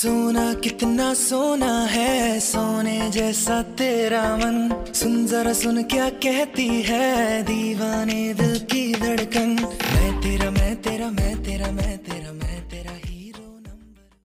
सोना कितना सोना है, सोने जैसा तेरा मन। सुन जरा सुन क्या कहती है दीवाने दिल की धड़कन। मैं तेरा मैं तेरा मैं तेरा मैं तेरा।